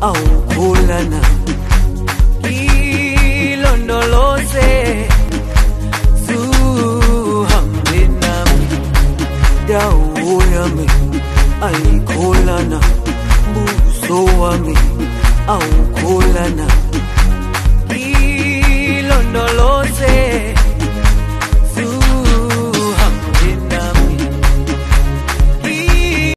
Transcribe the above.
awukholana ilondoloze zuhambe nami dawo yami ayikholana buso wami awukholana